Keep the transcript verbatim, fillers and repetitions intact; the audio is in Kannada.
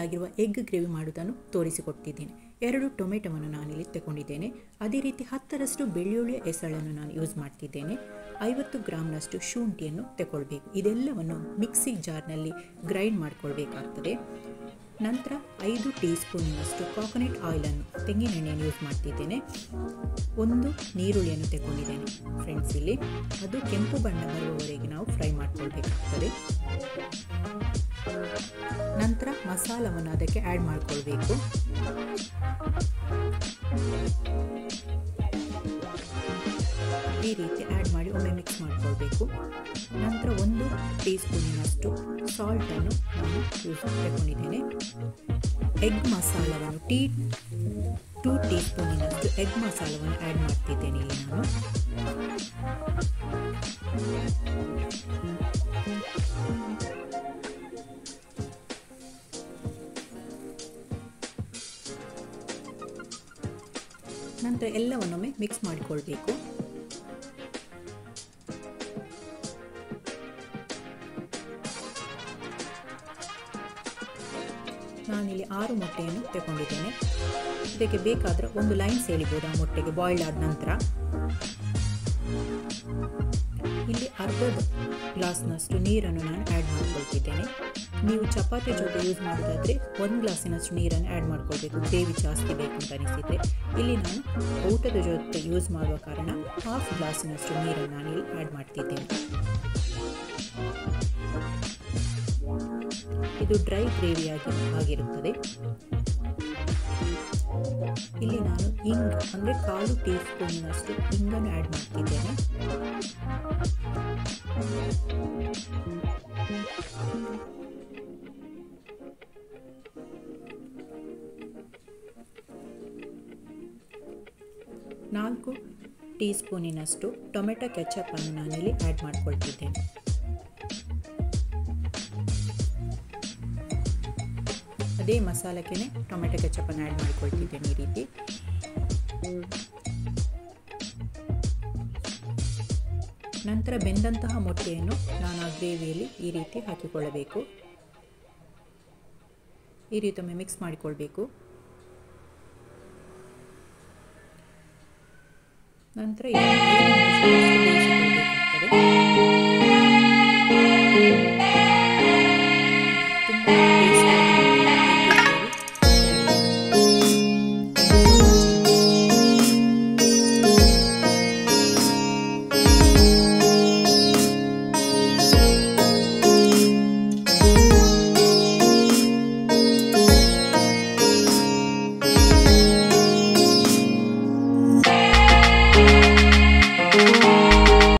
ಆಗಿರುವ ಎಗ್ ಗ್ರೇವಿ ಮಾಡುವುದನ್ನು ತೋರಿಸಿಕೊಟ್ಟಿದ್ದೇನೆ. ಎರಡು ಟೊಮೆಟೊವನ್ನು ನಾನಿಲ್ಲಿ ತಗೊಂಡಿದ್ದೇನೆ. ಅದೇ ರೀತಿ ಹತ್ತರಷ್ಟು ಬೆಳ್ಳುಳ್ಳಿಯ ಎಸಳನ್ನು ನಾನು ಯೂಸ್ ಮಾಡ್ತಿದ್ದೇನೆ. ಐವತ್ತು ಗ್ರಾಮ್ನಷ್ಟು ಶುಂಠಿಯನ್ನು ತಗೊಳ್ಬೇಕು. ಇದೆಲ್ಲವನ್ನು ಮಿಕ್ಸಿ ಜಾರ್ನಲ್ಲಿ ಗ್ರೈಂಡ್ ಮಾಡಿಕೊಳ್ಬೇಕಾಗ್ತದೆ. ನಂತರ ಐದು ಟೀ ಸ್ಪೂನಿನಷ್ಟು ಕೋಕೋನಟ್ ಆಯಿಲನ್ನು, ತೆಂಗಿನೆಣ್ಣೆಯನ್ನು ಯೂಸ್ ಮಾಡ್ತಿದ್ದೇನೆ. ಒಂದು ನೀರುಳ್ಳಿಯನ್ನು ತಗೊಂಡಿದ್ದೇನೆ ಫ್ರೆಂಡ್ಸ್. ಇಲ್ಲಿ ಅದು ಕೆಂಪು ಬಣ್ಣ ಬರುವವರೆಗೆ ನಾವು ಫ್ರೈ ಮಾಡಿಕೊಳ್ಬೇಕಾಗ್ತದೆ. ನಂತರ ಮಸಾಲವನ್ನು ಅದಕ್ಕೆ ಆ್ಯಡ್ ಮಾಡಿಕೊಳ್ಬೇಕು. ಈ ರೀತಿ ಆ್ಯಡ್ ಮಾಡಿ ಒಮ್ಮೆ ಮಿಕ್ಸ್ ಮಾಡಿಕೊಳ್ಬೇಕು. ನಂತರ ಒಂದು ಟೀ ಸ್ಪೂನಿನಷ್ಟು ಸಾಲ್ಟನ್ನು ನಾನು ಯೂಸ್ ತಗೊಂಡಿದ್ದೇನೆ. ಎಗ್ ಮಸಾಲವನ್ನು ಟೀ ಟೂ ಟೀ ಸ್ಪೂನಿನಷ್ಟು ಎಗ್ ಮಸಾಲವನ್ನು ಆ್ಯಡ್ ಮಾಡ್ತಿದ್ದೇನೆ ಇಲ್ಲಿ ನಾನು. ನಂತರ ಎಲ್ಲವನ್ನೊಮ್ಮೆ ಮಿಕ್ಸ್ ಮಾಡಿಕೊಳ್ಬೇಕು. ನಾನಿಲ್ಲಿ ಆರು ಮೊಟ್ಟೆಯನ್ನು ತಗೊಂಡಿದ್ದೇನೆ. ಇದಕ್ಕೆ ಬೇಕಾದರೆ ಒಂದು ಲೈನ್ ಸೇರಿಬೋದು ಆ ಮೊಟ್ಟೆಗೆ ಬಾಯ್ಲ್ಡ್ ಆದ ನಂತರ. ಇಲ್ಲಿ ಅರ್ಧ ಗ್ಲಾಸ್ನಷ್ಟು ನೀರನ್ನು ನಾನು ಆ್ಯಡ್ ಮಾಡ್ಕೊಳ್ತಿದ್ದೇನೆ. ನೀವು ಚಪಾತಿ ಜೊತೆ ಯೂಸ್ ಮಾಡೋದಾದರೆ ಒಂದು ಗ್ಲಾಸಿನಷ್ಟು ನೀರನ್ನು ಆ್ಯಡ್ ಮಾಡ್ಕೊಳ್ಬೇಕು, ಗ್ರೇವಿ ಜಾಸ್ತಿ ಬೇಕು ಅಂತ ಅನಿಸಿದರೆ. ಇಲ್ಲಿ ನಾನು ಊಟದ ಜೊತೆ ಯೂಸ್ ಮಾಡುವ ಕಾರಣ ಹಾಫ್ ಗ್ಲಾಸಿನಷ್ಟು ನೀರನ್ನು ನಾನು ಇಲ್ಲಿ ಆ್ಯಡ್ ಮಾಡ್ತಿದ್ದೇನೆ. ಇದು ಡ್ರೈ ಗ್ರೇವಿಯಾಗಿ ಆಗಿರುತ್ತದೆ. ಇಲ್ಲಿ ನಾನು ಇಂಗ್ ಅಂದರೆ ಕಾಲು ಟೀ ಸ್ಪೂನಿನಷ್ಟು ಇಂಗನ್ನು ಆ್ಯಡ್ ಮಾಡ್ತಿದ್ದೇನೆ. ನಾಲ್ಕು ಟೀ ಸ್ಪೂನಿನಷ್ಟು ಟೊಮೆಟೊ ಕೆಚಪ್ಪನ್ನು ನಾನಿಲ್ಲಿ ಆ್ಯಡ್ ಮಾಡ್ಕೊಳ್ತಿದ್ದೇನೆ. ಅದೇ ಮಸಾಲಕ್ಕೆ ಟೊಮೆಟೊ ಕೆಚಪ್ಪನ್ನು ಆ್ಯಡ್ ಮಾಡಿಕೊಳ್ತಿದ್ದೇನೆ ಈ ರೀತಿ. ನಂತರ ಬೆಂದಂತಹ ಮೊಟ್ಟೆಯನ್ನು ನಾನು ಆ ಗ್ರೇವಿಯಲ್ಲಿ ಈ ರೀತಿ ಹಾಕಿಕೊಳ್ಳಬೇಕು. ಈ ರೀತಿ ಒಮ್ಮೆ ಮಿಕ್ಸ್ ಮಾಡಿಕೊಳ್ಬೇಕು. ನಂತರ